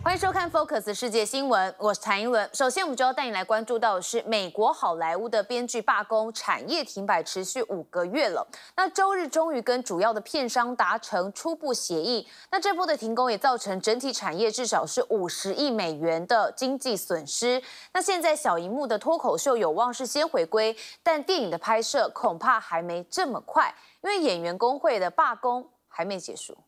欢迎收看 Focus 世界新闻，我是谭英文。首先，我们就要带你来关注到的是美国好莱坞的编剧罢工，产业停摆持续5个月了。那周日终于跟主要的片商达成初步协议。那这波的停工也造成整体产业至少是50亿美元的经济损失。那现在小荧幕的脱口秀有望是先回归，但电影的拍摄恐怕还没这么快，因为演员工会的罢工还没结束。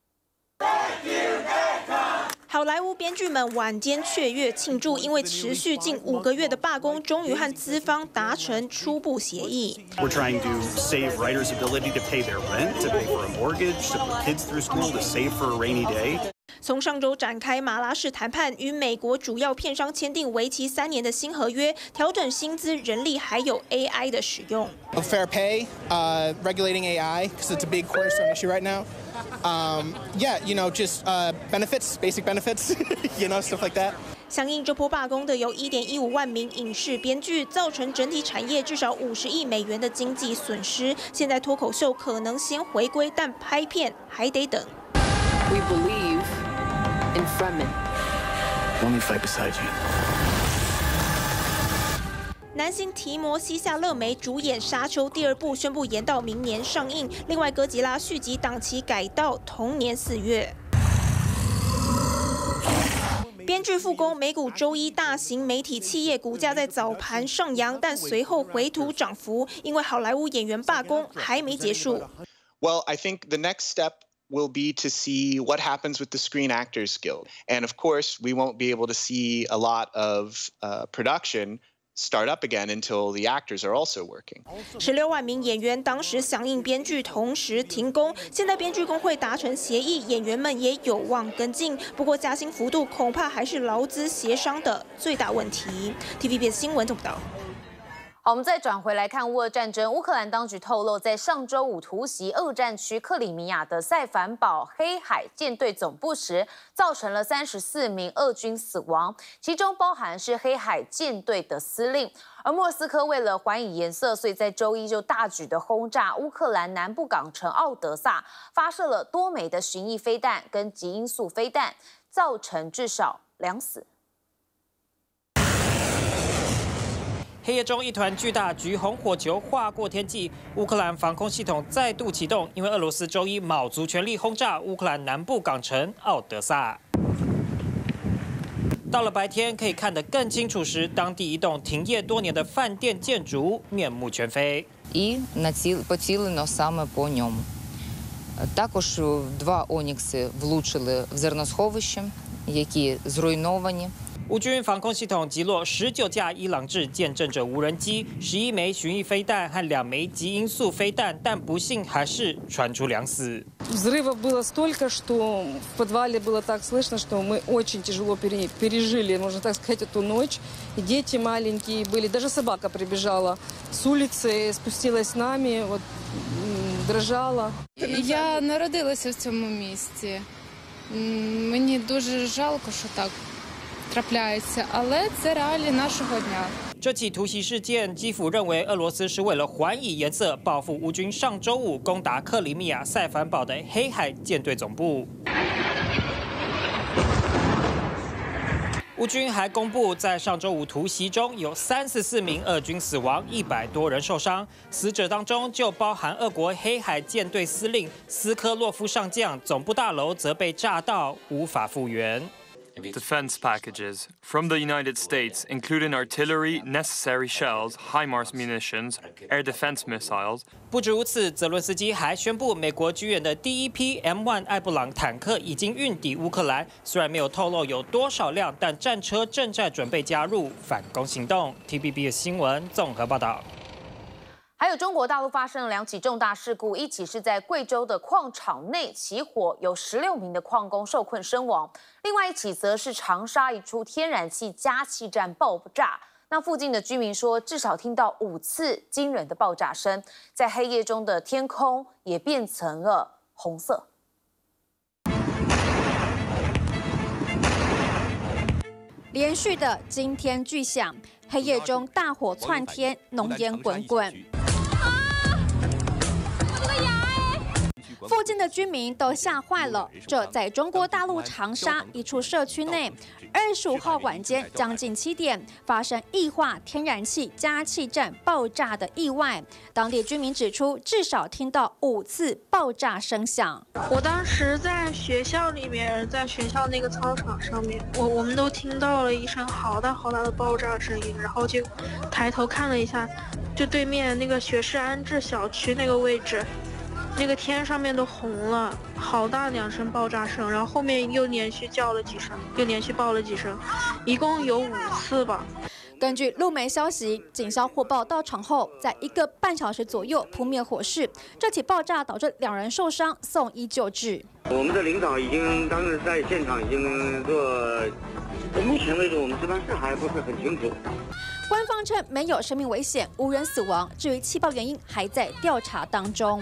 好莱坞编剧们晚间雀跃庆祝，因为持续近5个月的罢工，终于和资方达成初步协议。 We're trying to save writers' ability to pay their rent, to pay for a mortgage, to put kids through school, to save for a rainy day. 从上周展开马拉式谈判，与美国主要片商签订为期3年的新合约，调整薪资、人力还有 AI 的使用。 Fair pay, regulating AI because it's a big cornerstone issue right now. Yeah, just benefits, basic benefits, stuff like that. 响应这波罢工的有1.15万名影视编剧，造成整体产业至少50亿美元的经济损失。现在脱口秀可能先回归，但拍片还得等。 We believe in Fremen. Only fight beside you. 男星提摩西·夏勒梅主演《沙丘》第2部宣布延到明年上映，另外哥吉拉续集档期改到同年4月。编剧复工，美股周一大型媒体企业股价在早盘上扬，但随后回吐涨幅，因为好莱坞演员罢工还没结束。 Well, I think the next step will be to see what happens with the Screen Actors Guild. And of course, we won't be able to see a lot of production start up again until the actors are also working. 16万名演员当时响应编剧同时停工，现在编剧工会达成协议，演员们也有望跟进。不过加薪幅度恐怕还是劳资协商的最大问题。TVBS 新闻做不到。 好，我们再转回来看乌俄战争。乌克兰当局透露，在上周五突袭俄战区克里米亚的塞凡堡黑海舰队总部时，造成了34名俄军死亡，其中包含是黑海舰队的司令。而莫斯科为了还以颜色，所以在周一就大举的轰炸乌克兰南部港城奥德萨，发射了多枚的巡弋飞弹跟极音速飞弹，造成至少2死。 黑夜中，一团巨大橘红火球划过天际，乌克兰防空系统再度启动，因为俄罗斯周一卯足全力轰炸乌克兰南部港城奥德萨。到了白天，可以看得更清楚时，当地一栋停业多年的饭店建筑面目全非。 І поцілено саме по ньому. Також 2 «Онікси» влучили в зерносховище, які зруйновані. 乌军防空系统击落19架伊朗制见证者无人机、11枚巡弋飞弹和2枚极音速飞弹，但不幸还是传出2死。 Взрывов было столько, что в подвале было так слышно, что мы очень тяжело пережили, можно так сказать, эту ночь. И дети маленькие были, даже собака прибежала с улицы, спустилась с нами, вот дрожала. Я народилася в цьому місті. Мені дуже жалко, що так трапляється, але це реалії нашого дня. 这起突袭事件，基辅认为俄罗斯是为了还以颜色，报复乌军上周五攻打克里米亚塞凡堡的黑海舰队总部。乌军还公布，在上周五突袭中有34名俄军死亡，100多人受伤，死者当中就包含俄国黑海舰队司令斯科洛夫上将，总部大楼则被炸到无法复原。 Defense packages from the United States, including artillery, necessary shells, HIMARS munitions, air defense missiles. 不止如此，泽伦斯基还宣布，美国军援的第一批 M1 艾布朗坦克已经运抵乌克兰。虽然没有透露有多少辆，但战车正在准备加入反攻行动。TVB 新闻综合报道。 还有中国大陆发生了2起重大事故，一起是在贵州的矿场内起火，有16名的矿工受困身亡；另外一起则是长沙一处天然气加气站爆炸。那附近的居民说，至少听到5次惊人的爆炸声，在黑夜中的天空也变成了红色。 连续的惊天巨响，黑夜中大火窜天，浓烟滚滚。 附近的居民都吓坏了。这在中国大陆长沙一处社区内，25号晚间将近7点发生液化天然气加气站爆炸的意外。当地居民指出，至少听到5次爆炸声响。 我当时在学校里面，在学校那个操场上面，我们都听到了一声好大好大的爆炸声音，然后就抬头看了一下，就对面那个学士安置小区那个位置，那个天上面都红了，好大2声爆炸声，然后后面又连续叫了几声，又连续爆了几声，一共有5次吧。 根据路媒消息，警消获报到场后，在1个半小时左右扑灭火势。这起爆炸导致2人受伤，送医救治。 我们的领导已经当时在现场已经做，目前为止我们这边事还不是很清楚。 官方称没有生命危险，无人死亡。至于气爆原因，还在调查当中。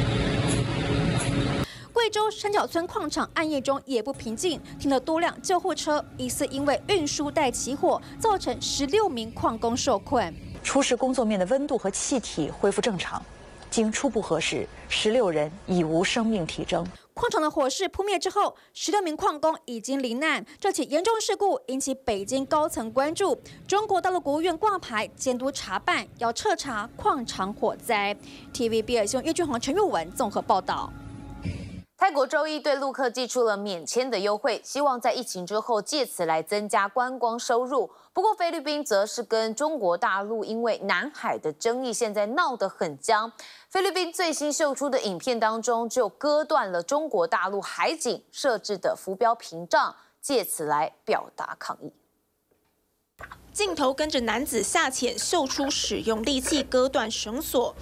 贵州山脚村矿场暗夜中也不平静，停了多辆救护车，疑似因为运输带起火，造成16名矿工受困。 出事工作面的温度和气体恢复正常，经初步核实，16人已无生命体征。 矿场的火势扑灭之后，16名矿工已经罹难。这起严重事故引起北京高层关注，中国大陆国务院挂牌监督查办，要彻查矿场火灾。TVBS 新闻叶俊宏、陈玉文综合报道。 泰国周一对陆客寄出了免签的优惠，希望在疫情之后借此来增加观光收入。不过菲律宾则是跟中国大陆因为南海的争议，现在闹得很僵。菲律宾最新秀出的影片当中，就割断了中国大陆海警设置的浮标屏障，借此来表达抗议。 镜头跟着男子下潜，秀出使用利器割断绳索。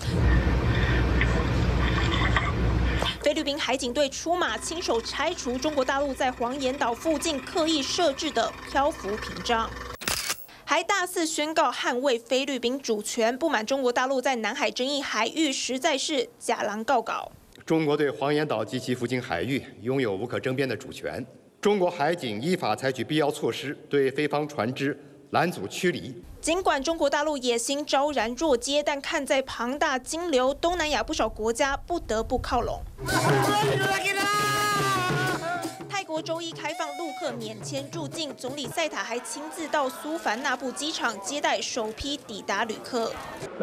菲律宾海警队出马，亲手拆除中国大陆在黄岩岛附近刻意设置的漂浮屏障，还大肆宣告捍卫菲律宾主权。不满中国大陆在南海争议海域实在是假狼告稿。 中国对黄岩岛及其附近海域拥有无可争辩的主权。中国海警依法采取必要措施，对菲方船只拦阻驱离。 尽管中国大陆野心昭然若揭，但看在庞大金流，东南亚不少国家不得不靠拢。泰国周一开放陆客免签入境，总理赛塔还亲自到苏凡纳布机场接待首批抵达旅客。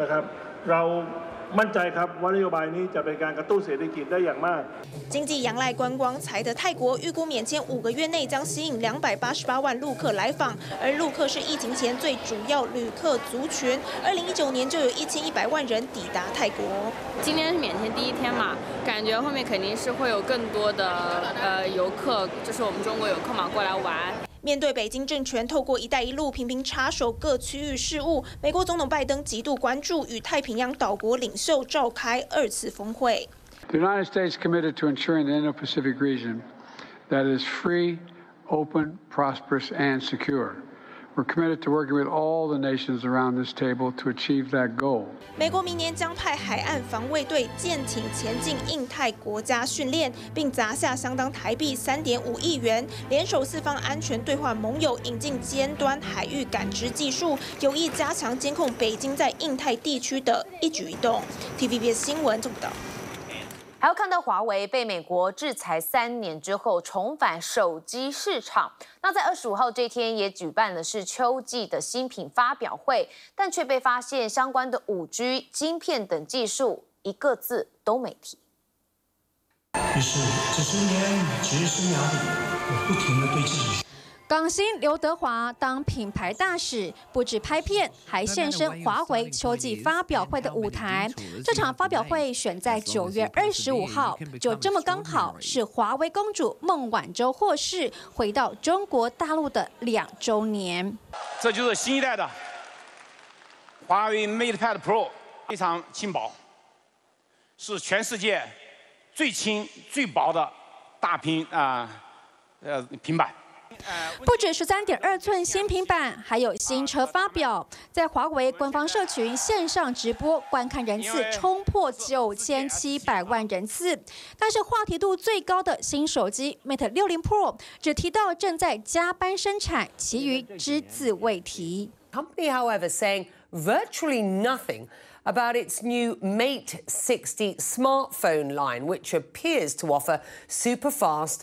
มั่นใจครับว่านโยบายนี้จะเป็นการกระตุ้นเศรษฐกิจได้อย่างมาก。 经济仰赖观光财的泰国，预估免签5个月内将吸引288万陆客来访，而陆客是疫情前最主要旅客族群。2019年就有1100万人抵达泰国。 今天是免签第1天嘛，感觉后面肯定是会有更多的游客，就是我们中国游客嘛过来玩。 面对北京政权透过“一带一路”频频插手各区域事务，美国总统拜登极度关注，与太平洋岛国领袖召开2次峰会。 The United States committed to ensuring the Indo-Pacific region that is free, open, prosperous, and secure. We're committed to working with all the nations around this table to achieve that goal. 美国明年将派海岸防卫队舰艇前进印太国家训练，并砸下相当台币3.5亿元，联手4方安全对话盟友，引进尖端海域感知技术，有意加强监控北京在印太地区的一举一动。TVBS 新闻综合报道。 还要看到华为被美国制裁3年之后重返手机市场，那在25号这天也举办了是秋季的新品发表会，但却被发现相关的5G 晶片等技术一个字都没提。 于是这10年职业生涯里，我不停地对自己。 港星刘德华当品牌大使，不止拍片，还现身华为秋季发表会的舞台。这场发表会选在9月25号，就这么刚好是华为公主孟晚舟获释回到中国大陆的2周年。 这就是新一代的华为 MatePad Pro， 非常轻薄，是全世界最轻最薄的大平板。 不止13.2寸新平板，还有新车发表，在华为官方社群线上直播，观看人次冲破9700万人次。但是话题度最高的新手机 Mate 60 Pro 只提到正在加班生产，其余只字未提。 Company, however, saying virtually nothing about its new Mate 60 smartphone line, which appears to offer super-fast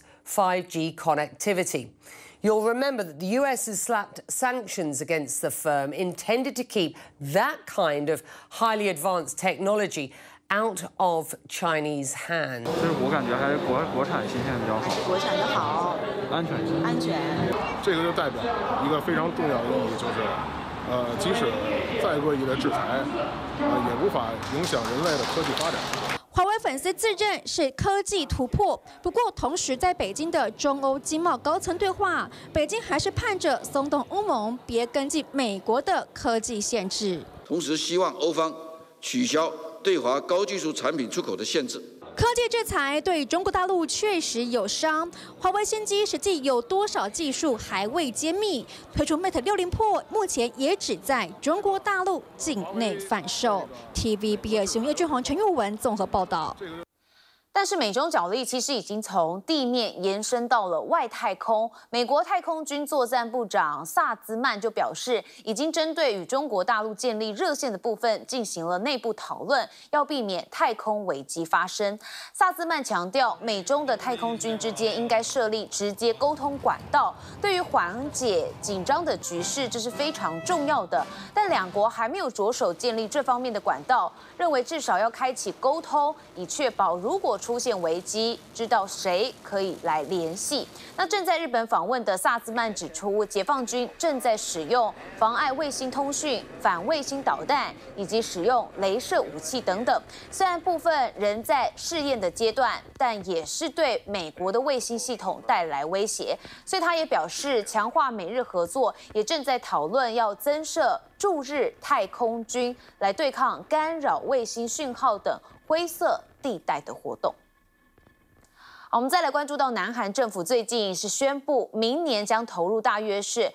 5G connectivity. You'll remember that the US has slapped sanctions against the firm intended to keep that kind of highly advanced technology out of Chinese hands. 所以我感觉还是国产芯片比较好。 国产的好， 安全性。 安全。 这个就代表一个非常重要的意义，就是，即使再恶意的制裁，也无法影响人类的科技发展。 华为粉丝自认是科技突破，不过同时在北京的中欧经贸高层对话，北京还是盼着松动欧盟别跟进美国的科技限制， 同时希望欧方取消对华高技术产品出口的限制。 科技制裁对中国大陆确实有伤，华为新机实际有多少技术还未揭秘。推出 Mate 60 Pro， 目前也只在中国大陆境内贩售。TVBS 新闻叶俊宏、陈玉文综合报道。 但是美中角力其实已经从地面延伸到了外太空。美国太空军作战部长萨兹曼就表示，已经针对与中国大陆建立热线的部分进行了内部讨论，要避免太空危机发生。萨兹曼强调，美中的太空军之间应该设立直接沟通管道，对于缓解紧张的局势，这是非常重要的。但两国还没有着手建立这方面的管道，认为至少要开启沟通，以确保如果 出现危机，知道谁可以来联系。那正在日本访问的萨兹曼指出，解放军正在使用妨碍卫星通讯、反卫星导弹以及使用雷射武器等等。虽然部分仍在试验的阶段，但也是对美国的卫星系统带来威胁。所以他也表示，强化美日合作，也正在讨论要增设驻日太空军来对抗干扰卫星讯号等灰色地带的活动。好，我们再来关注到南韩政府最近是宣布，明年将投入大约是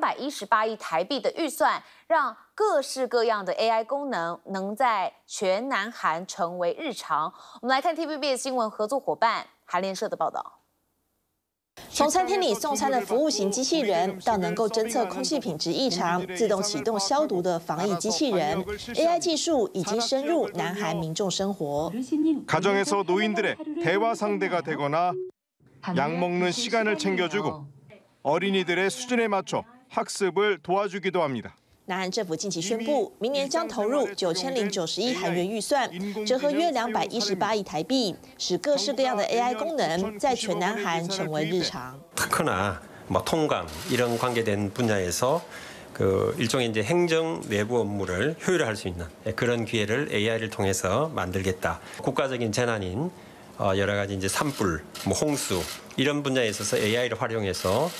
218亿台币的预算，让各式各样的 AI 功能能在全南韩成为日常。我们来看 TVBS 新闻合作伙伴韩联社的报道。 从餐厅里送餐的服务型机器人，到能够侦测空气品质异常、自动启动消毒的防疫机器人 ，AI 技术已经深入南韩民众生活。 가정에서 노인들의 대화 상대가 되거나 약 먹는 시간을 챙겨주고 어린이들의 수준에 맞춰 학습을 도와주기도 합니다. 南韩政府近期宣布，明年将投入9090亿韩元预算，折合约218亿台币，使各式各样的 AI 功能在全南韩成为日常。 특허나 뭐 통감 이런 관계된 분야에서 그 일종의 이제 행정 내부 업무를 효율화할 수 있는 그런 기회를 AI를 통해서 만들겠다. 국가적인 재난인 여러 가지 이제 산불, 뭐 홍수 이런 분야에 있어서 AI를 활용해서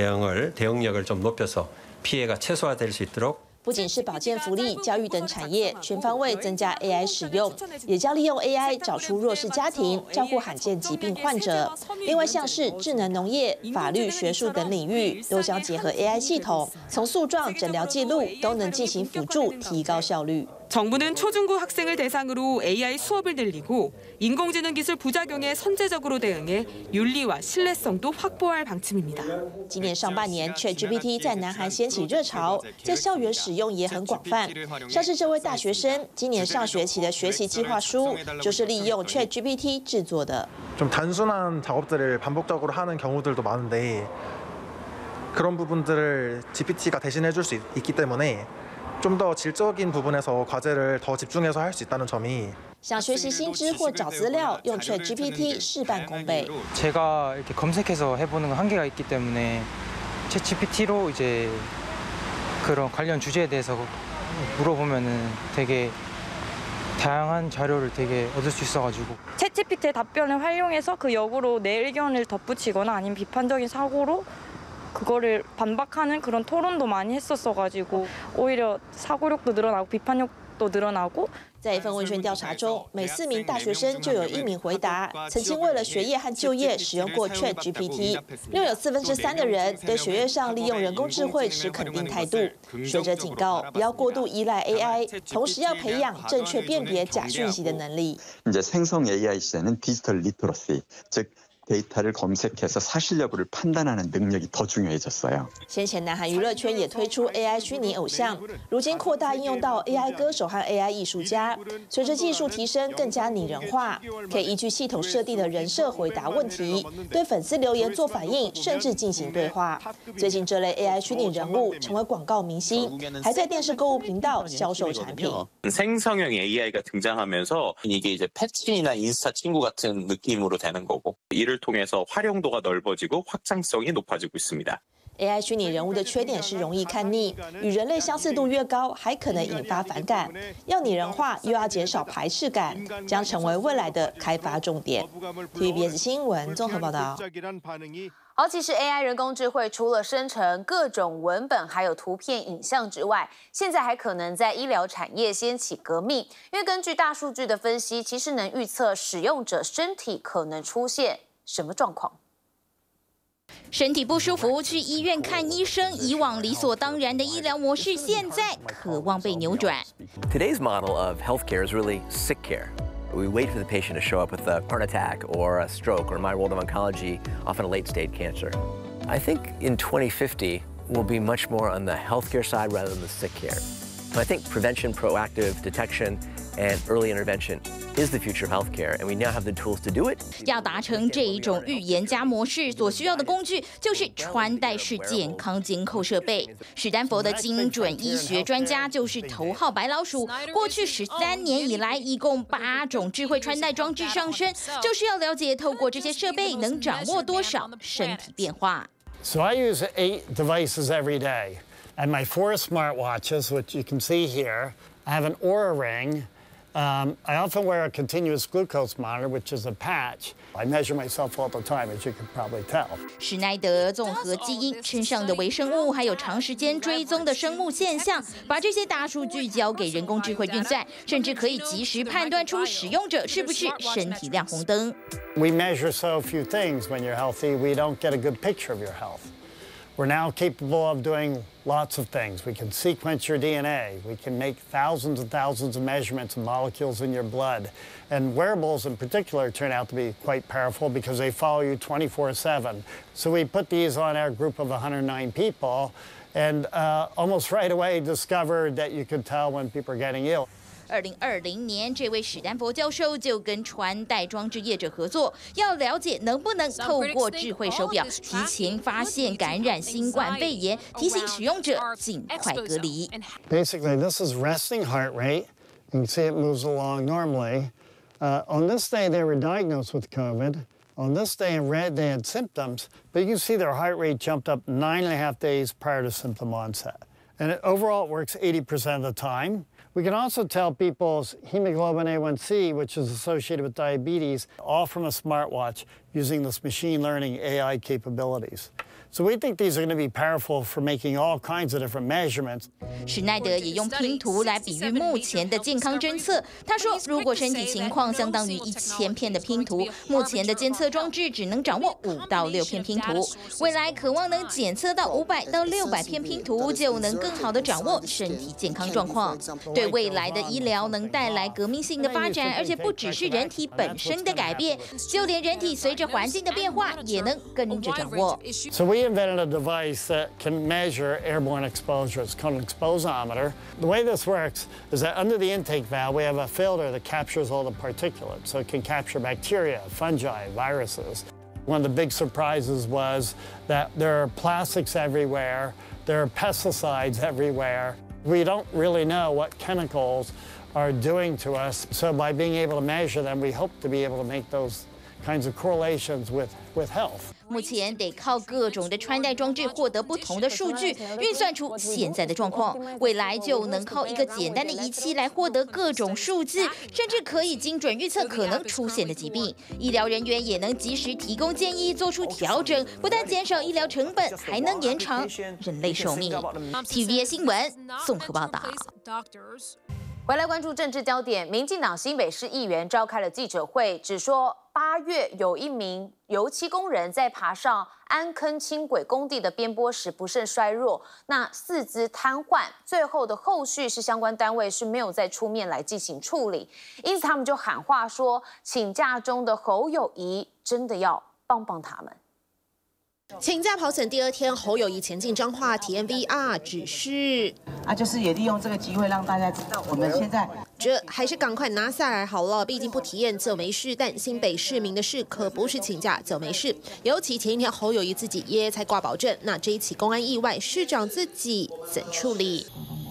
대응력을 좀 높여서 피해가 최소화될 수 있도록 不仅是保健福利、教育等产业全方位增加 AI 使用，也将利用 AI 找出弱势家庭、照顾罕见疾病患者。另外，像是智能农业、法律、学术等领域，都将结合 AI 系统，从诉状、诊疗记录都能进行辅助，提高效率。 정부는 초중고 학생을 대상으로 AI 수업을 늘리고 인공지능 기술 부작용에 선제적으로 대응해 윤리와 신뢰성도 확보할 방침입니다. 今年上半年 ，ChatGPT 在南韩掀起热潮，在校园使用也很广泛。像是这位大学生，今年上学期的学习计划书就是利用 ChatGPT 制作的。 좀 단순한 작업들을 반복적으로 하는 경우들도 많은데 그런 부분들을 GPT가 대신해줄 수 있기 때문에. 좀 더 질적인 부분에서 과제를 더 집중해서 할 수 있다는 점이 想学习新知或找资料，用 ChatGPT 事半功倍。 제가 이렇게 검색해서 해보는 건 한계가 있기 때문에 챗GPT로 이제 그런 관련 주제에 대해서 물어보면은 되게 다양한 자료를 되게 얻을 수 있어가지고. 챗GPT의 답변을 활용해서 그 역으로 내 의견을 덧붙이거나 아니면 비판적인 사고로 그거를 반박하는 그런 토론도 많이 했었어가지고 오히려 사고력도 늘어나고 비판력도 늘어나고 在一份问卷调查中，每4名大学生就有1名回答曾经为了学业和就业使用过 ChatGPT， 另有3分之3的人对学业上利用人工智慧持肯定態度。学者警告，不要过度依赖 AI， 同时要培养正确辨别假讯息的能力。 이제 생성 AI 시대는 디지털 리터러시, 즉 데이터를 검색해서 사실 여부를 판단하는 능력이 더 중요해졌어요. 先前南韩娱乐圈也推出 AI 虚拟偶像，如今扩大应用到 AI 歌手和 AI 艺术家。随着技术提升，更加拟人化，可以依据系统设定的人设回答问题，对粉丝留言做反应，甚至进行对话。最近这类 AI 虚拟人物成为广告明星，还在电视购物频道销售产品。 생성형 AI가 등장하면서 이게 이제 펫친이나 인스타 친구 같은 느낌으로 되는 거고 이를 통해서 활용도가 넓어지고 확장성이 높아지고 있습니다. AI 虚拟人物的缺点是容易看腻，与人类相似度越高，还可能引发反感。要拟人化，又要减少排斥感，将成为未来的开发重点。TVBS 新闻综合报道。 好，其实 AI 人工智慧除了生成各种文本，还有图片、影像之外，现在还可能在医疗产业掀起革命。因为根据大数据的分析，其实能预测使用者身体可能出现什么状况。 身体不舒服去医院看医生，以往理所当然的医疗模式，现在渴望被扭转。 Today's model of healthcare is really sick care. We wait for the patient to show up with a heart attack or a stroke, or in my world of oncology, often a late-stage cancer. I think in 2050, we'll be much more on the healthcare side rather than the sick care. I think prevention, proactive detection, and early intervention is the future of healthcare, and we now have the tools to do it. 要达成这一种预言家模式，所需要的工具就是穿戴式健康监控设备。史丹佛的精准医学专家就是头号白老鼠。过去13年以来，一共8种智慧穿戴装置上身，就是要了解透过这些设备能掌握多少身体变化。 So I use 8 devices every day, and my 4 smartwatches, which you can see here. I have an Oura Ring. I often wear a continuous glucose monitor, which is a patch. I measure myself all the time, as you can probably tell. 史奈德综合基因、身上的微生物，还有长时间追踪的生物现象，把这些大数据交给人工智慧运算，甚至可以及时判断出使用者是不是身体亮红灯。 We measure so few things when you're healthy, we don't get a good picture of your health. We're now capable of doing lots of things. We can sequence your DNA. We can make thousands and thousands of measurements of molecules in your blood. And wearables in particular turn out to be quite powerful because they follow you 24/7. So we put these on our group of 109 people and almost right away discovered that you could tell when people are getting ill. 2020年，这位史丹佛教授就跟穿戴装置业者合作，要了解能不能透过智慧手表提前发现感染新冠肺炎，提醒使用者尽快隔离。 Basically, this is resting heart rate. You can see it moves along normally. On this day, they were diagnosed with COVID. On this day in red, they had symptoms, but you can see their heart rate jumped up 9.5 days prior to symptom onset. And overall, it works 80% of the time. We can also tell people's hemoglobin A1C, which is associated with diabetes, all from a smartwatch using this machine learning AI capabilities. So we think these are going to be powerful for making all kinds of different measurements. 史奈德也用拼图来比喻目前的健康侦测。他说，如果身体情况相当于1000片的拼图，目前的监测装置只能掌握5到6片拼图。未来渴望能检测到500到600片拼图，就能更好的掌握身体健康状况。对未来的医疗能带来革命性的发展，而且不只是人体本身的改变，就连人体随着环境的变化也能跟着掌握。 So we invented a device that can measure airborne exposure. It's called an exposometer. The way this works is that under the intake valve, we have a filter that captures all the particulates. So it can capture bacteria, fungi, viruses. One of the big surprises was that there are plastics everywhere. There are pesticides everywhere. We don't really know what chemicals are doing to us. So by being able to measure them, we hope to be able to make those kinds of correlations with health. 目前得靠各种的穿戴装置获得不同的数据，运算出现在的状况。未来就能靠一个简单的仪器来获得各种数字，甚至可以精准预测可能出现的疾病。医疗人员也能及时提供建议，做出调整，不但减少医疗成本，还能延长人类寿命。TVBS 新闻综合报道。 回来关注政治焦点，民进党新北市议员召开了记者会，只说8月有一名油漆工人在爬上安坑轻轨工地的边坡时不慎衰弱，那四肢瘫痪，最后的后续是相关单位是没有再出面来进行处理，因此他们就喊话说，请假中的侯友宜真的要帮帮他们。 请假跑诊第2天，侯友宜前进彰化体验 VR， 只是就是也利用这个机会让大家知道我们现在这还是赶快拿下来好了，毕竟不体验就没事。但新北市民的事可不是请假就没事，尤其前1天侯友宜自己也才挂保证，那这一起公安意外，市长自己怎处理？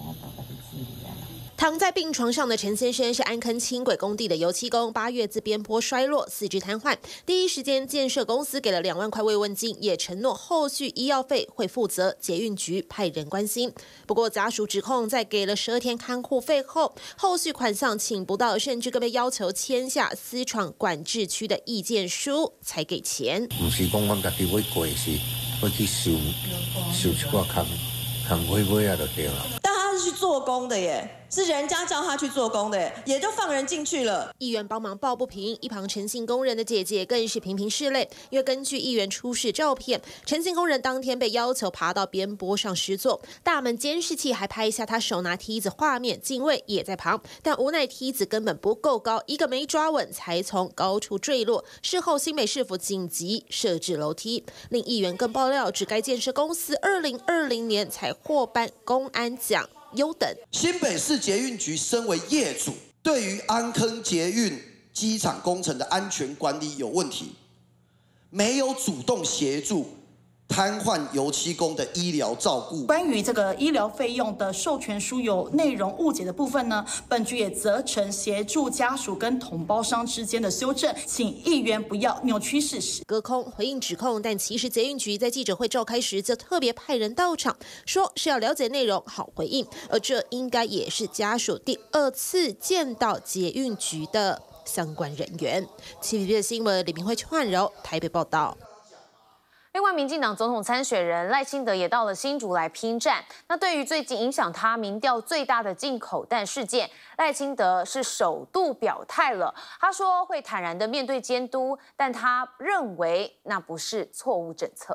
躺在病床上的陈先生是安坑轻轨工地的油漆工，8月自边坡摔落，4肢瘫痪。第一时间建设公司给了2万块慰问金，也承诺后续医药费会负责，捷运局派人关心。不过家属指控，在给了12天看护费后，后续款项请不到，甚至更被要求签下私闯管制区的意见书才给钱。 不是讲我家己要过，是要去受一寡工费啊就对了。 但他是去做工的耶。是人家叫他去做工的，也就放人进去了。 议员帮忙抱不平，一旁陈姓工人的姐姐更是频频拭泪，因为根据议员出示照片，陈姓工人当天被要求爬到边坡上施作，大门监视器还拍下他手拿梯子画面，警卫也在旁，但无奈梯子根本不够高，一个没抓稳才从高处坠落。事后新北市府紧急设置楼梯，令议员更爆料，指该建设公司2020年才获颁公安奖。优等。 新北市捷运局身为业主，对于安坑捷运机场工程的安全管理有问题，没有主动协助瘫痪油漆工的医疗照顾。 关于这个医疗费用的授权书有内容误解的部分呢，本局也责成协助家属跟统包商之间的修正，请议员不要扭曲事实。 隔空回应指控，但其实捷运局在记者会召开时就特别派人到场，说是要了解内容好回应，而这应该也是家属第2次见到捷运局的相关人员。TVB 的新闻，李明慧、邱汉柔台北报道。 另外，民进党总统参选人赖清德也到了新竹来拼战。那对于最近影响他民调最大的进口蛋事件，赖清德是首度表态了。他说会坦然的面对监督，但他认为那不是错误政策。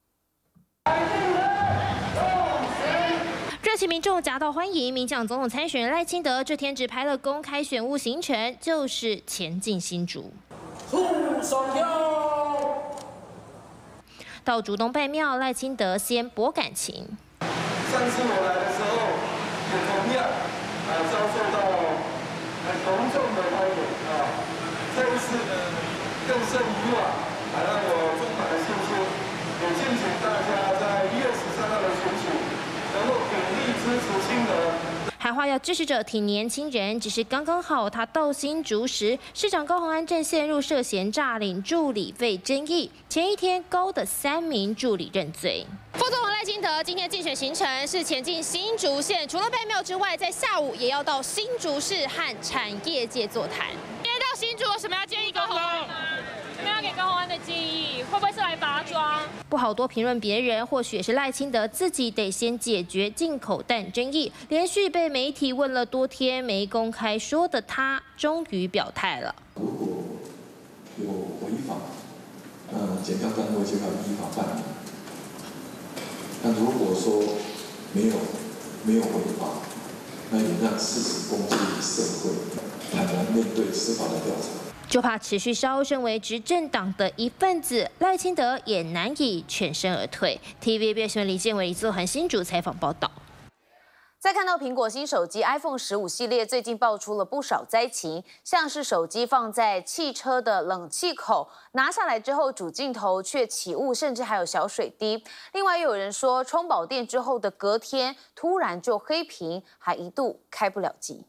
热情民众夹道欢迎民进党总统参选人赖清德，这天只排了公开选务行程，就是前进新竹。到竹东拜庙，赖清德先博感情。 上次我来的时候，也同样遭受到很隆重的欢迎这一次更胜以往，让我充满了信心。也敬请大家在1月13号的选举能够鼎力支持清德。 还话要支持者挺年轻人，只是刚刚好他到新竹时，市长高虹安正陷入涉嫌诈领助理费争议。前1天高的3名助理认罪。副总统赖清德今天竞选行程是前进新竹县，除了拜庙之外，在下午也要到新竹市和产业界座谈。今天到新竹有什么要建议高虹安吗？有没有要给高虹安的建议？会不会是来拔庄？不好多评论别人，或许也是赖清德自己得先解决进口蛋争议。连续被媒体问了多天没公开说的他，终于表态了。 如果有违法，检调单位就要依法办理。那如果说没有违法，那也让事实公诸于社会，坦然面对司法的调查。 就怕持续烧，身为执政党的一份子，赖清德也难以全身而退。TVB 新闻李建伟、李自涵新竹采访报道。 再看到苹果新手机 iPhone 15系列最近爆出了不少灾情，像是手机放在汽车的冷气口，拿下来之后主镜头却起雾，甚至还有小水滴。另外又有人说充饱电之后的隔天突然就黑屏，还一度开不了机。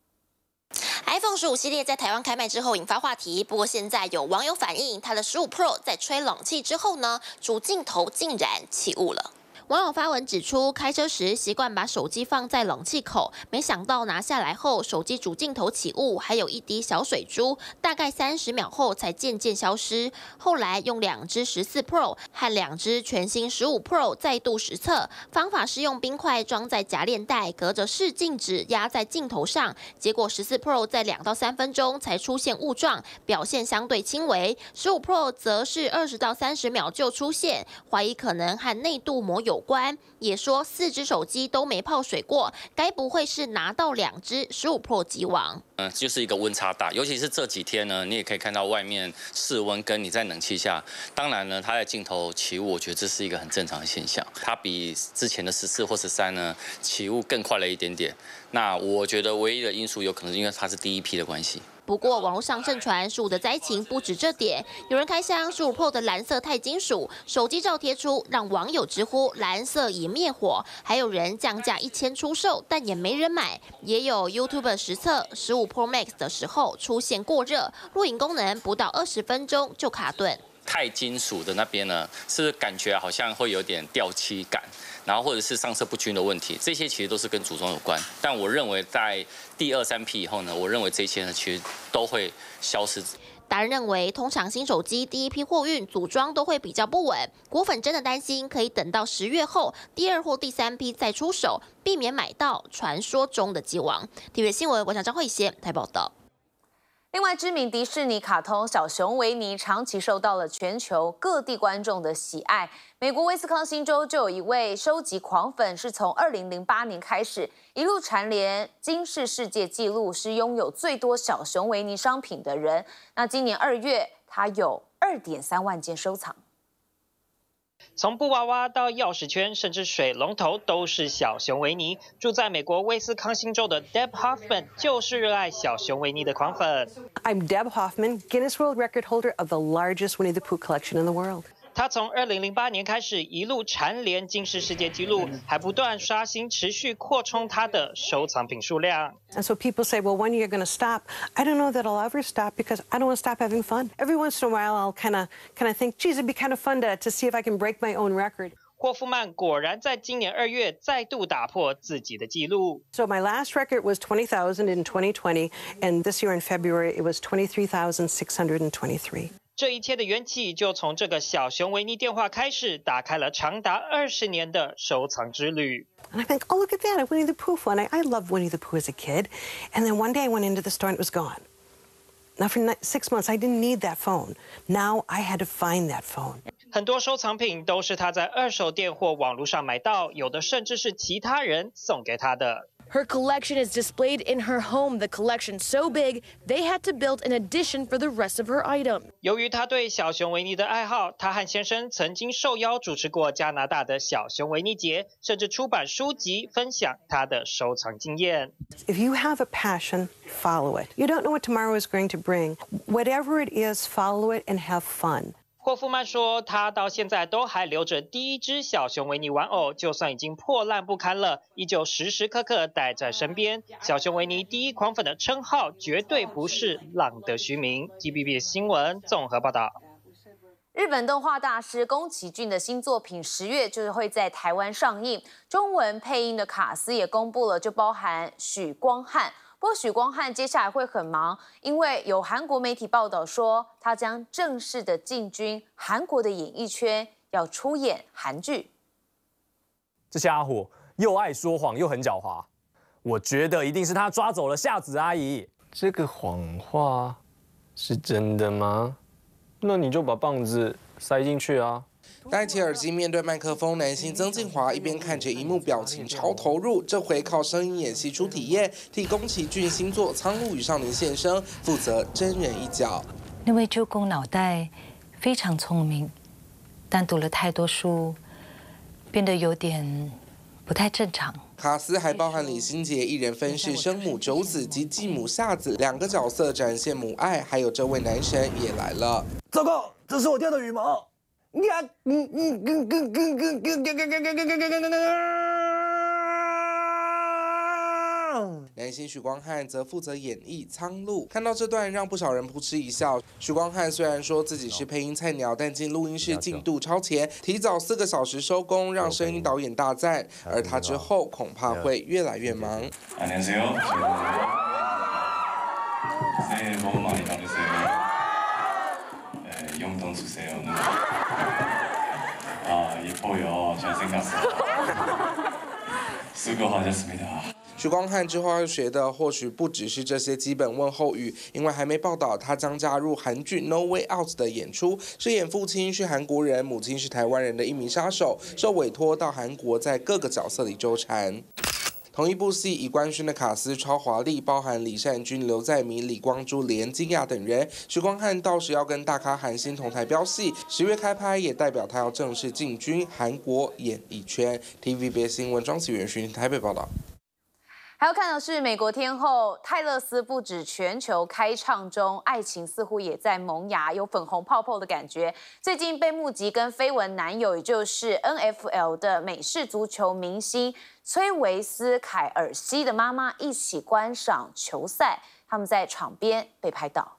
iPhone 15系列在台湾开卖之后引发话题，不过现在有网友反映，它的15 Pro 在吹冷气之后呢，主镜头竟然起雾了。网友发文指出，开车时习惯把手机放在冷气口，没想到拿下来后，手机主镜头起雾，还有一滴小水珠，大概30秒后才渐渐消失。后来用2支14 Pro 和2支全新15 Pro 再度实测，方法是用冰块装在夹链袋，隔着视镜纸压在镜头上，结果14 Pro 在2到3分钟才出现雾状，表现相对轻微；15 Pro 则是20到30秒就出现，怀疑可能和内镀膜有有关，也说4只手机都没泡水过，该不会是拿到2只15 Pro 机王？ 就是一个温差大，尤其是这几天呢，你也可以看到外面室温跟你在冷气下，当然呢，它的镜头起雾，我觉得这是一个很正常的现象。它比之前的14或13呢起雾更快了一点点。那我觉得唯一的因素有可能是因为它是第一批的关系。 不过，网络上盛传15的灾情不止这点，有人开箱15 Pro 的蓝色钛金属手机照贴出，让网友直呼蓝色已灭火。还有人降价1000出售，但也没人买。也有 YouTuber 实测15 Pro Max 的时候出现过热，录影功能不到20分钟就卡顿。 钛金属的那边呢，是感觉好像会有点掉漆感，然后或者是上色不均的问题，这些其实都是跟组装有关。但我认为在第2、3批以后呢，我认为这些呢其实都会消失。 达人认为，通常新手机第一批货运组装都会比较不稳，果粉真的担心可以等到10月后第2或第3批再出手，避免买到传说中的机王。TVB 新闻，我想张慧贤台报道。 另外，知名迪士尼卡通小熊维尼长期受到了全球各地观众的喜爱。美国威斯康星州就有一位收集狂粉，是从2008年开始，一路蝉联金氏世界纪录，是拥有最多小熊维尼商品的人。那今年2月，他有2.3万件收藏。 从布娃娃到钥匙圈，甚至水龙头都是小熊维尼。住在美国威斯康星州的 Deb Hoffman 就是热爱小熊维尼的狂粉。 I'm Deb Hoffman, Guinness World Record holder of the largest Winnie the Pooh collection in the world. 他从2008年开始一路蝉联金氏世界纪录，还不断刷新，持续扩充他的收藏品数量。 And so people say, well, when are you going to stop? I don't know that I'll ever stop because I don't want to stop having fun. Every once in a while, I'll kind of think, geez, it'd be kind of fun to see if I can break my own record. 霍夫曼果然在今年2月再度打破自己的纪录。 So my last record was 20,000 in 2020, and this year in February it was 23,623. 这一切的缘起就从这个小熊维尼电话开始，打开了长达20年的收藏之旅。 And I think, oh, look at that, a Winnie the Pooh one. I loved Winnie the Pooh as a kid. And then one day I went into the store and it was gone. Now for 6 months, I didn't need that phone. Now I had to find that phone. 很多收藏品都是他在二手店或网络上买到，有的甚至是其他人送给他的。 Her collection is displayed in her home. The collection so big, they had to build an addition for the rest of her item. 由于他对小熊维尼的爱好，他和先生曾经受邀主持过加拿大的小熊维尼节，甚至出版书籍分享他的收藏经验。 If you have a passion, follow it. You don't know what tomorrow is going to bring. Whatever it is, follow it and have fun. 霍夫曼说，他到现在都还留着第一只小熊维尼玩偶，就算已经破烂不堪了，依旧时时刻刻带在身边。小熊维尼第一狂粉的称号绝对不是浪得虚名。TVB 新闻综合报道。 日本动画大师宫崎骏的新作品10月就是会在台湾上映，中文配音的卡司也公布了，就包含许光汉。不过许光汉接下来会很忙，因为有韩国媒体报道说，他将正式的进军韩国的演艺圈，要出演韩剧。 这家伙又爱说谎又很狡猾，我觉得一定是他抓走了夏子阿姨。这个谎话是真的吗？那你就把棒子塞进去啊。 戴起耳机面对麦克风，男星曾敬骅一边看着荧幕，表情超投入。这回靠声音演戏出体验，替宫崎骏新作《苍鹭与少年》现身，负责真人一角。 那位舅公脑袋非常聪明，但读了太多书，变得有点不太正常。 卡司还包含李心洁一人分饰生母九子及继母夏子2个角色，展现母爱。还有这位男神也来了。 糟糕，这是我掉的羽毛。 男星许光汉则负责演绎苍鹭，看到这段让不少人扑哧一笑。许光汉虽然说自己是配音菜鸟，但进录音室进度超前，提早4个小时收工，让声音導演大赞。而他之后恐怕会越来越忙。 안녕하세요. 새해 복 많이 받으세요. 용돈 주세요. 아, 예뻐요. 잘생겼어요. 수고하셨습니다. 许光汉之后要学的或许不只是这些基本问候语，因为还没报道他将加入韩剧《No Way Out》的演出，饰演父亲是韩国人、母亲是台湾人的一名杀手，受委托到韩国在各个角色里纠缠。同一部戏以官宣的卡司超华丽，包含李善均、刘在明、李光洙、连金雅等人。许光汉到时要跟大咖韩星同台飙戏，10月开拍，也代表他要正式进军韩国演艺圈。TVBS 新闻庄子源询台北报道。 还要看的是，美国天后泰勒斯不止全球开唱中，爱情似乎也在萌芽，有粉红泡泡的感觉。最近被目击跟绯闻男友，也就是 NFL 的美式足球明星崔维斯·凯尔西的妈妈一起观赏球赛，他们在场边被拍到。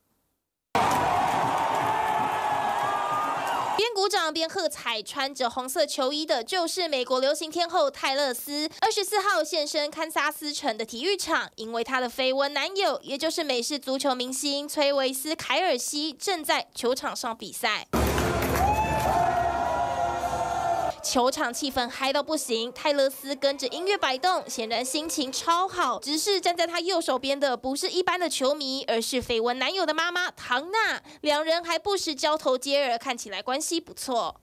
边鼓掌边喝彩，穿着红色球衣的就是美国流行天后泰勒斯。24号现身堪萨斯城的体育场，因为她的绯闻男友，也就是美式足球明星崔维斯·凯尔西，正在球场上比赛。球场气氛嗨到不行，泰勒斯跟着音乐摆动，显然心情超好。只是站在他右手边的不是一般的球迷，而是绯闻男友的妈妈唐娜，两人还不时交头接耳，看起来关系不错。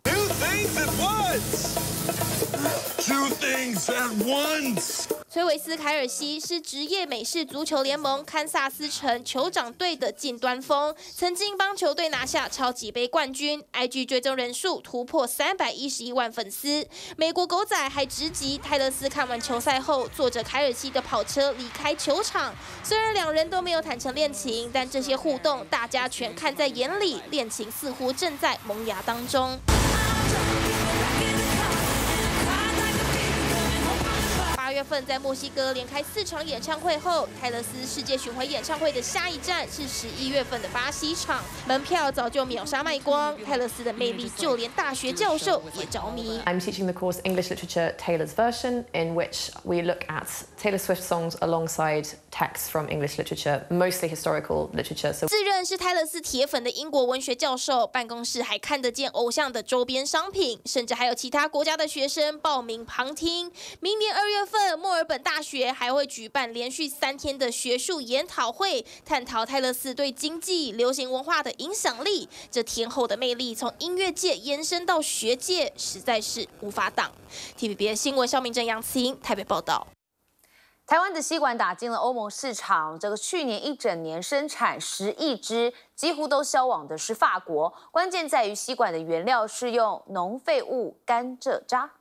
Two things at once. 崔维斯·凯尔西是职业美式足球联盟堪萨斯城酋长队的近端锋，曾经帮球队拿下超级杯冠军。IG 追踪人数突破311万粉丝。美国狗仔还直击泰勒斯看完球赛后，坐着凯尔西的跑车离开球场。虽然两人都没有坦诚恋情，但这些互动大家全看在眼里，恋情似乎正在萌芽当中。8月份在墨西哥连开4场演唱会后，泰勒斯世界巡回演唱会的下一站是11月份的巴西场，门票早就秒杀卖光。泰勒斯的魅力，就连大学教授也着迷。 I'm teaching the course English Literature Taylor's Version, in which we look at Taylor Swift songs alongside texts from English literature, mostly historical literature. 自认是泰勒斯铁粉的英国文学教授，办公室还看得见偶像的周边商品，甚至还有其他国家的学生报名旁听。明年2月份，墨尔本大学还会举办连续3天的学术研讨会，探讨泰勒斯对经济、流行文化的影响力。这天后的魅力从音乐界延伸到学界，实在是无法挡。TVBS 新闻肖明正、杨慈莹台北报道。 台湾的吸管打进了欧盟市场，这个去年一整年生产10亿支，几乎都销往的是法国。关键在于吸管的原料是用农废物甘蔗渣。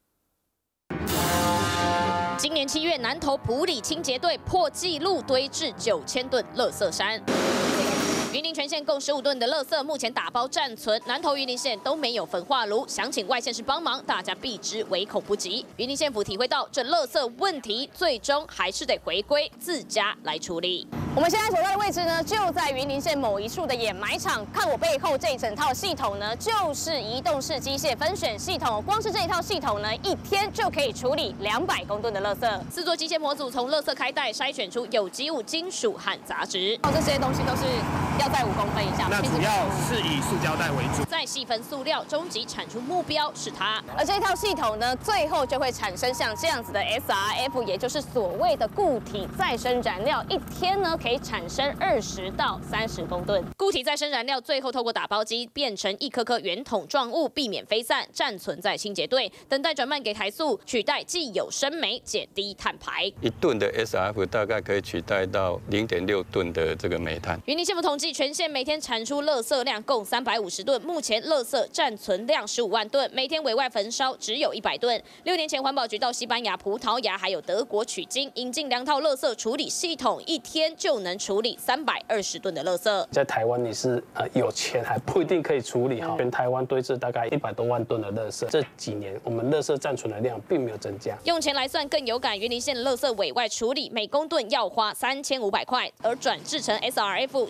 今年7月，南投埔里清洁队破纪录堆置9000吨垃圾山。云林全县共15吨的垃圾目前打包暂存，南投云林县都没有焚化炉，想请外县市帮忙，大家避之唯恐不及。云林县府体会到这垃圾问题，最终还是得回归自家来处理。我们现在所在的位置呢，就在云林县某一处的掩埋场。看我背后这一整套系统呢，就是移动式机械分选系统。光是这一套系统呢，一天就可以处理200公吨的垃圾。4座机械模组从垃圾开袋筛选出有机物、金属和杂质。这些东西都是要在5公分以下。 那主要是以塑胶袋为主。 再细分塑料，终极产出目标是它。 而这一套系统呢，最后就会产生像这样子的 SRF， 也就是所谓的固体再生燃料，一天呢可以产生20到30公吨。 固体再生燃料最后透过打包机变成一颗颗圆筒状物，避免飞散，暂存在清洁队，等待转卖给台塑，取代既有生煤，减低碳排。 1吨的 SRF 大概可以取代到0.6吨的这个煤炭。 云林县府统计，全县每天产出垃圾量共350吨，目前垃圾暂存量15万吨，每天委外焚烧只有100吨。6年前，环保局到西班牙、葡萄牙还有德国取经，引进2套垃圾处理系统，一天就能处理320吨的垃圾。 在台湾你是有钱还不一定可以处理好，全台湾堆置大概100多万吨的垃圾，这几年我们垃圾暂存的量并没有增加。 用钱来算更有感，云林县垃圾委外处理每公吨要花3500块，而转制成 SRF 系统操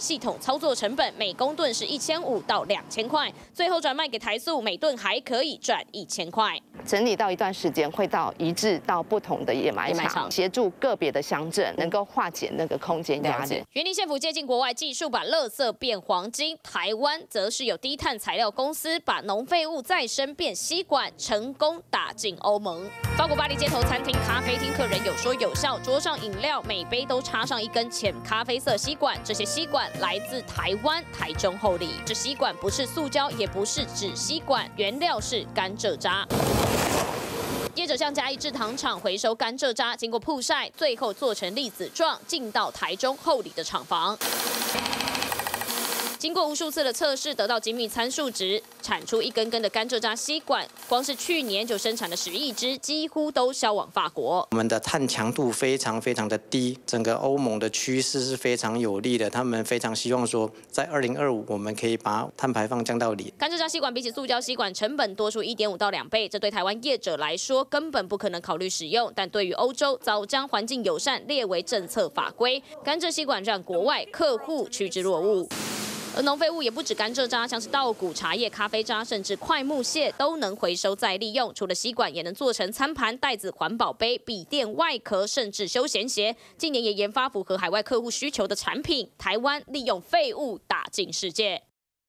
操作成本每公吨是1500到2000块，最后转卖给台塑，每吨还可以赚1000块。 整理到一段时间，会到移至到不同的掩埋场，协助个别的乡镇能够化解那个空间压力。 云林县府借鉴国外技术，把垃圾变黄金，台湾则是有低碳材料公司把农废物再生变吸管，成功打进欧盟。法国巴黎街头餐厅、咖啡厅客人有说有笑，桌上饮料每杯都插上一根浅咖啡色吸管，这些吸管来自台湾台中后里。这吸管不是塑胶，也不是纸吸管，原料是甘蔗渣。业者向嘉义制糖厂回收甘蔗渣，经过曝晒，最后做成粒子状，进到台中后里的厂房。经过无数次的测试，得到精密参数值，产出一根根的甘蔗渣吸管，光是去年就生产了10亿支，几乎都销往法国。 我们的碳强度非常的低，整个欧盟的趋势是非常有利的，他们非常希望说，在2025我们可以把碳排放降到0。 甘蔗渣吸管比起塑胶吸管成本多出1.5到2倍，这对台湾业者来说根本不可能考虑使用，但对于欧洲早将环境友善列为政策法规，甘蔗吸管让国外客户趋之若鹜。而农废物也不止甘蔗渣，像是稻谷、茶叶、咖啡渣，甚至块木屑都能回收再利用。除了吸管，也能做成餐盘、袋子、环保杯、笔电外壳，甚至休闲鞋。近年也研发符合海外客户需求的产品。台湾利用废物打进世界。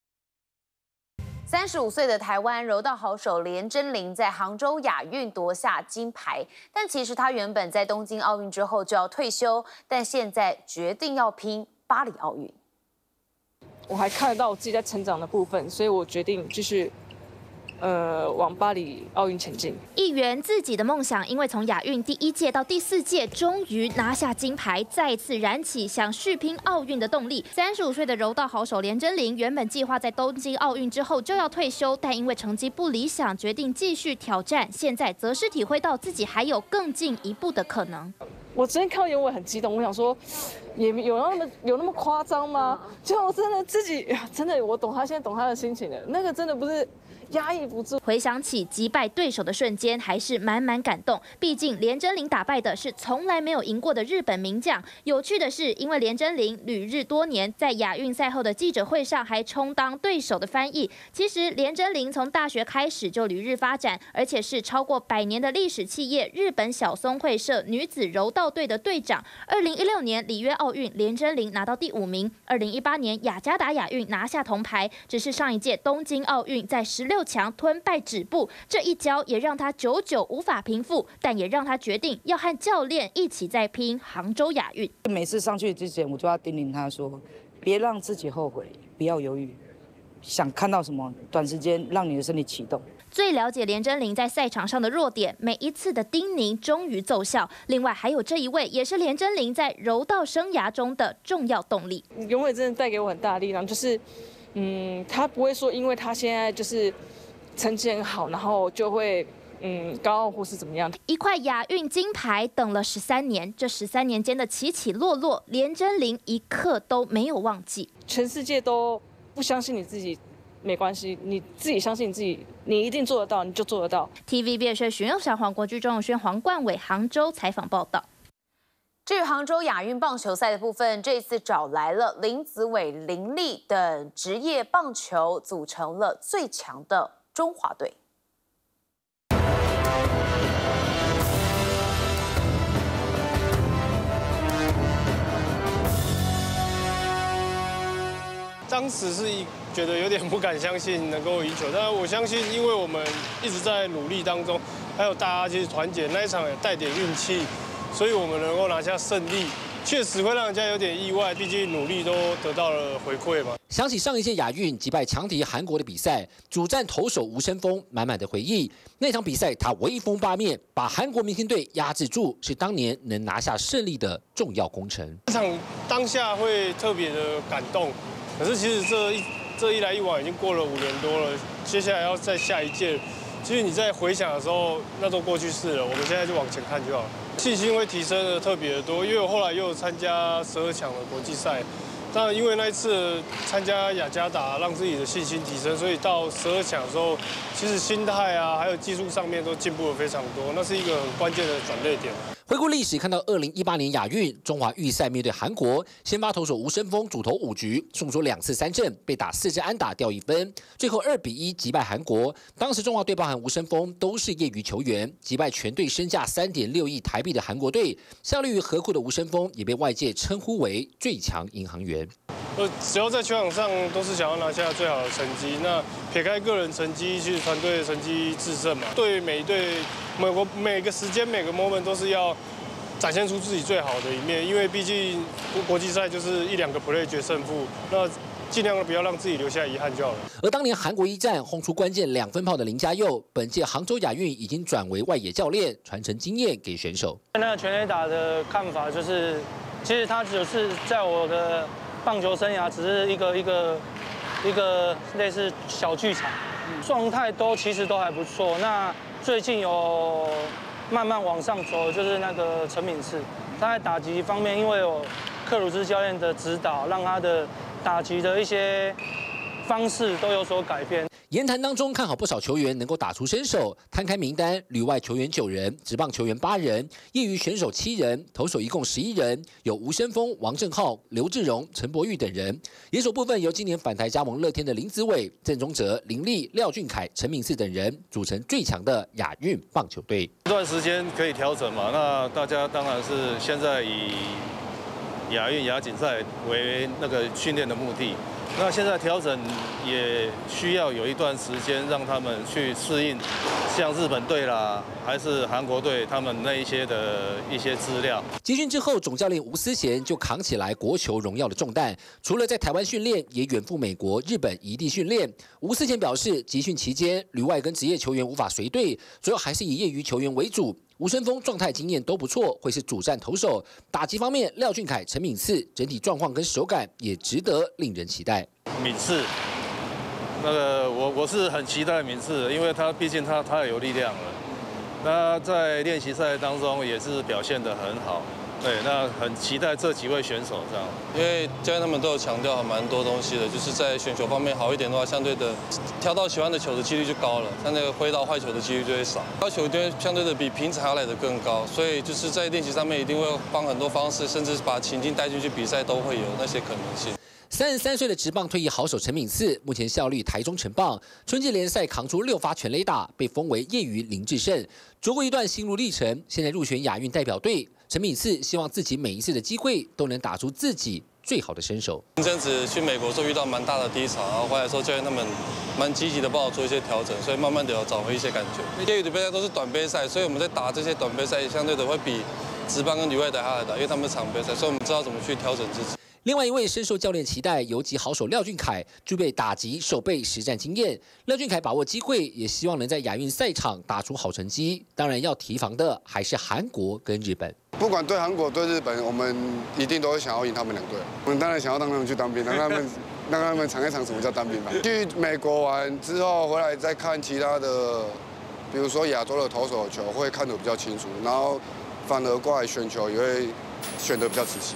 35岁的台湾柔道好手连真麟在杭州亚运夺下金牌，但其实他原本在东京奥运之后就要退休，但现在决定要拼巴黎奥运。 我还看得到我自己在成长的部分，所以我决定继续，往巴黎奥运前进。 一圆自己的梦想，因为从亚运第1届到第4届，终于拿下金牌，再次燃起想续拼奥运的动力。35岁的柔道好手连真麟，原本计划在东京奥运之后就要退休，但因为成绩不理想，决定继续挑战。现在则是体会到自己还有更进一步的可能。 我昨天看到演我很激动，我想说，也有那么夸张吗？结果我真的自己真的，我懂他现在懂他的心情了，那个真的不是压抑不住。 回想起击败对手的瞬间，还是满满感动。毕竟连真麟打败的是从来没有赢过的日本名将。有趣的是，因为连真麟旅日多年，在亚运赛后的记者会上还充当对手的翻译。其实连真麟从大学开始就旅日发展，而且是超过100年的历史企业日本小松会社女子柔道队的队长。2016年里约奥运，连真麟拿到第5名。2018年雅加达亚运拿下铜牌，只是上一届东京奥运在16强吞败止步，这一跤也让他久久无法平复，但也让他决定要和教练一起再拼杭州亚运。 每次上去之前，我就要叮咛他说，别让自己后悔，不要犹豫，想看到什么，短时间让你的身体启动。 最了解连真麟在赛场上的弱点，每一次的叮咛终于奏效。另外还有这一位，也是连真麟在柔道生涯中的重要动力。 永伟真的带给我很大的力量，就是，他不会说因为他现在就是成绩很好，然后就会高傲或是怎么样。 一块亚运金牌等了13年，这13年间的起起落落，连真麟一刻都没有忘记。 全世界都不相信你自己。没关系，你自己相信你自己，你一定做得到，你就做得到。 TVBS 徐佑祥、黄国居、钟永轩、黄冠伟杭州采访报道。 至于杭州亚运棒球赛的部分，这次找来了林子伟、林立等职业棒球，组成了最强的中华队。 当时是觉得有点不敢相信能够赢球，但是我相信，因为我们一直在努力当中，还有大家其实团结，那一场也带点运气，所以我们能够拿下胜利，确实会让人家有点意外，毕竟努力都得到了回馈嘛。 想起上一届亚运击败强敌韩国的比赛，主战投手吴声峰满满的回忆。那场比赛他威风八面，把韩国明星队压制住，是当年能拿下胜利的重要功臣。 这场当下会特别的感动。可是其实这一来一往已经过了5年多了，接下来要再下一届，其实你在回想的时候，那都过去式了，我们现在就往前看就好了。信心会提升的特别的多，因为我后来又有参加12强的国际赛，当然因为那一次参加雅加达，让自己的信心提升，所以到12强的时候，其实心态啊，还有技术上面都进步了非常多，那是一个很关键的转捩点。 回顾历史，看到2018年亚运，中华预赛面对韩国，先发投手吴升峰主投5局，送出2次3振，被打4支安打掉1分，最后2比1击败韩国。当时中华队包含吴升峰都是业余球员，击败全队身价3.6亿台币的韩国队。效力于河库的吴升峰也被外界称呼为最强银行员。 只要在球场上都是想要拿下最好的成绩。那撇开个人成绩，其实团队的成绩制胜嘛。对每一队每个时间每个 moment 都是要展现出自己最好的一面，因为毕竟国际赛就是1、2个 play 决胜负，那尽量的不要让自己留下遗憾就好了。 而当年韩国一战轰出关键2分炮的林家佑，本届杭州亚运已经转为外野教练，传承经验给选手。 那个全垒打的看法就是，其实他只是在我的棒球生涯只是一个类似小剧场，状态其实都还不错。那最近有慢慢往上走，就是那个陈敏次，他在打击方面，因为有克鲁兹教练的指导，让他的打击的一些方式都有所改变。 言谈当中看好不少球员能够打出身手，摊开名单，旅外球员9人，职棒球员8人，业余选手7人，投手一共11人，有吴升峰、王正浩、刘志荣、陈柏宇等人。野手部分由今年返台加盟乐天的林子伟、郑宗哲、林立、廖俊凯、陈敏次等人组成最强的亚运棒球队。 这段时间可以调整嘛？那大家当然是现在以亚运亚锦赛为那个训练的目的。那现在调整也需要有一段时间让他们去适应，像日本队啦，还是韩国队他们那一些的一些资料。 集训之后，总教练吴思贤就扛起来国球荣耀的重担，除了在台湾训练，也远赴美国、日本移地训练。吴思贤表示，集训期间，旅外跟职业球员无法随队，主要还是以业余球员为主。吴升峰状态经验都不错，会是主战投手。打击方面，廖俊凯、陈敏次整体状况跟手感也值得令人期待。 敏次，那个我是很期待敏次，因为他毕竟他也有力量了。那在练习赛当中也是表现得很好。对，那很期待这几位选手这样， 因为教练他们都有强调还蛮多东西的，就是在选球方面好一点的话，相对的挑到喜欢的球的几率就高了，像那个挥到坏球的几率就会少，要求就会相对的比平常还要来得更高，所以就是在练习上面一定会帮很多方式，甚至把情境带进去比赛都会有那些可能性。 33岁的职棒退役好手陈敏次，目前效力台中城棒，春季联赛扛出6发全垒打，被封为业余林志胜，走过一段心路历程，现在入选亚运代表队。陈敏次希望自己每一次的机会都能打出自己最好的身手。 前阵子去美国的时候遇到蛮大的低潮，然后回来的时候教练他们蛮积极的帮我做一些调整，所以慢慢的有找回一些感觉。业余的杯赛都是短杯赛，所以我们在打这些短杯赛，相对的会比职棒跟旅外的还要打，因为他们是长杯赛，所以我们知道怎么去调整自己。 另外一位深受教练期待游击好手廖俊凯，具备打击、守备实战经验。廖俊凯把握机会，也希望能在亚运赛场打出好成绩。当然要提防的还是韩国跟日本。 不管对韩国对日本，我们一定都会想要赢他们2队。我们当然想要让他们去当兵，让他们尝一尝什么叫当兵吧。去美国玩之后回来再看其他的，比如说亚洲的投手球会看得比较清楚，然后反而过来选球也会选得比较仔细。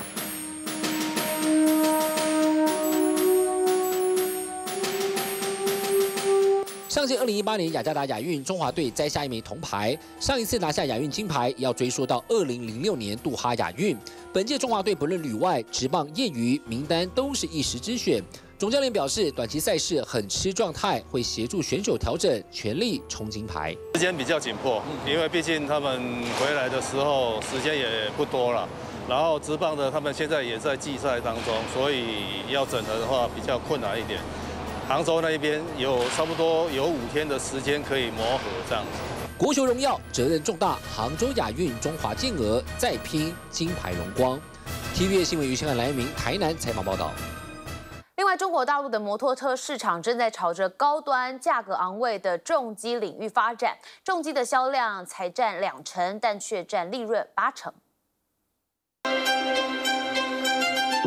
上届2018年雅加达亚运，中华队摘下1枚铜牌。上一次拿下亚运金牌，也要追溯到2006年杜哈亚运。本届中华队不论旅外、职棒、业余，名单都是一时之选。总教练表示，短期赛事很吃状态，会协助选手调整，全力冲金牌。 时间比较紧迫，因为毕竟他们回来的时候时间也不多了。然后职棒的他们现在也在季赛当中，所以要整合的话比较困难一点。杭州那边差不多有5天的时间可以磨合这样子。 国球荣耀责任重大，杭州亚运中华健儿再拼金牌荣光。TVB 新闻于新闻蓝一鸣台南采访报道。 另外，中国大陆的摩托车市场正在朝着高端、价格昂贵的重机领域发展，重机的销量才占2成，但却占利润80%。 跨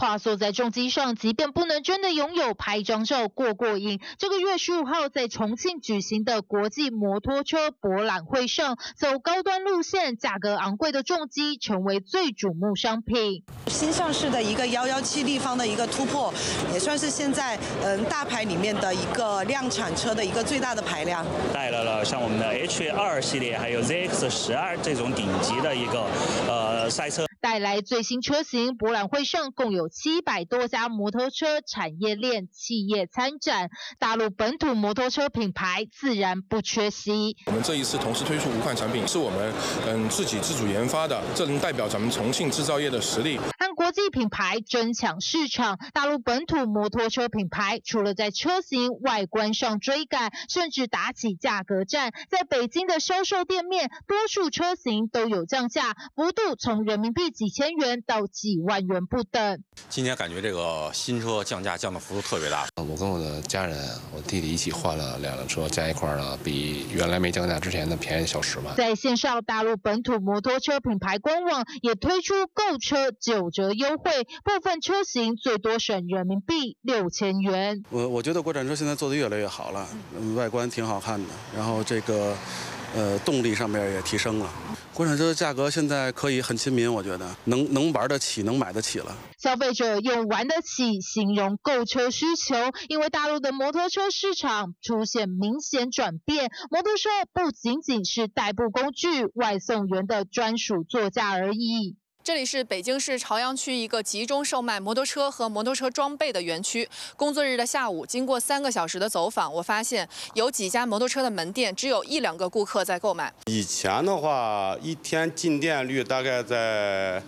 话说在重机上，即便不能真的拥有拍张照过瘾，这个月15号在重庆举行的国际摩托车博览会上，走高端路线、价格昂贵的重机成为最瞩目商品。 新上市的一个117立方的一个突破，也算是现在大牌里面的一个量产车的一个最大的排量。 带来了像我们的 H2 系列，还有 ZX12这种顶级的一个赛车。 带来最新车型，博览会上共有700多家摩托车产业链企业参展，大陆本土摩托车品牌自然不缺席。 我们这一次同时推出5款产品，是我们自己自主研发的，这能代表咱们重庆制造业的实力。 和国际品牌争抢市场，大陆本土摩托车品牌除了在车型外观上追赶，甚至打起价格战。在北京的销售店面，多数车型都有降价，幅度从人民币几千元到几万元不等。 今年感觉这个新车降价降的幅度特别大。 我跟我的家人，我弟弟一起换了2辆车，加一块呢，比原来没降价之前的便宜小10万。 在线上，大陆本土摩托车品牌官网也推出购车9折优惠，部分车型最多省人民币6000元。 我觉得国产车现在做得越来越好了，外观挺好看的，然后这个动力上面也提升了。国产车的价格现在可以很亲民，我觉得能玩得起，能买得起了。 消费者用玩得起形容购车需求，因为大陆的摩托车市场出现明显转变，摩托车不仅仅是代步工具、外送员的专属座驾而已。 这里是北京市朝阳区一个集中售卖摩托车和摩托车装备的园区。工作日的下午，经过3个小时的走访，我发现有几家摩托车的门店只有1-2个顾客在购买。 以前的话，一天进店率大概在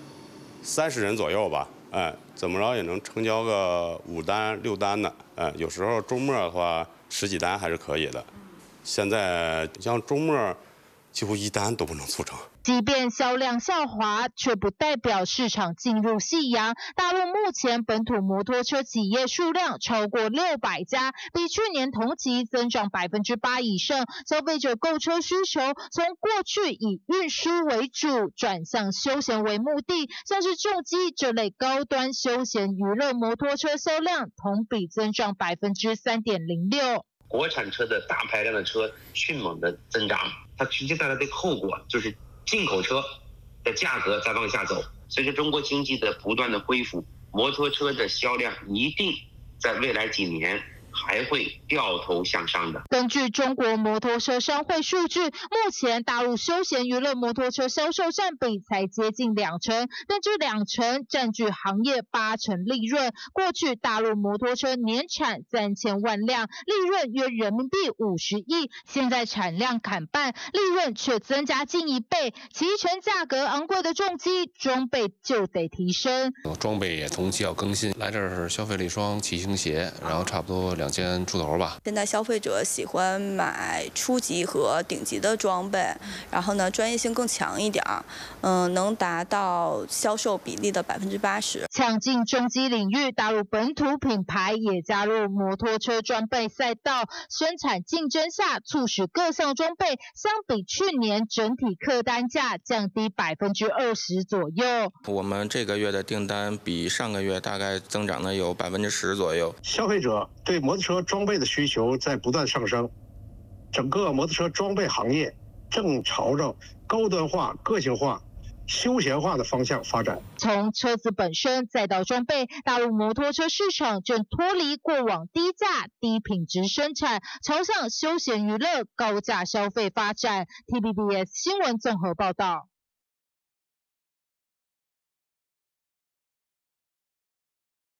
30人左右吧，怎么着也能成交个5单6单的，有时候周末的话10几单还是可以的。现在像周末几乎1单都不能促成。 即便销量下滑，却不代表市场进入夕阳。大陆目前本土摩托车企业数量超过600家，比去年同期增长8%以上。消费者购车需求从过去以运输为主，转向休闲为目的，像是重机这类高端休闲娱乐摩托车销量同比增长3.06%。 国产车的大排量的车迅猛的增长，它直接带来的后果就是进口车的价格在往下走。随着中国经济的不断的恢复，摩托车的销量一定在未来几年还会掉头向上的。 根据中国摩托车商会数据，目前大陆休闲娱乐摩托车销售占比才接近2成，但这2成占据行业80%利润。过去大陆摩托车年产3000万辆，利润约人民币50亿，现在产量砍半，利润却增加近1倍。骑乘价格昂贵的重机，装备就得提升。 装备也同期要更新，来这儿是消费了一双骑行鞋，然后差不多2000出头吧。 现在消费者喜欢买初级和顶级的装备，然后呢，专业性更强一点，能达到销售比例的80%。 抢进重机领域，大陆本土品牌也加入摩托车装备赛道，生产竞争下，促使各项装备相比去年整体客单价降低20%左右。 我们这个月的订单比上个月大概增长了有10%左右。 消费者对摩托车装备的需求在不断上升，整个摩托车装备行业正朝着高端化、个性化、休闲化的方向发展。 从车子本身再到装备，大陆摩托车市场正脱离过往低价、低品质生产，朝向休闲娱乐、高价消费发展。TVBS 新闻综合报道。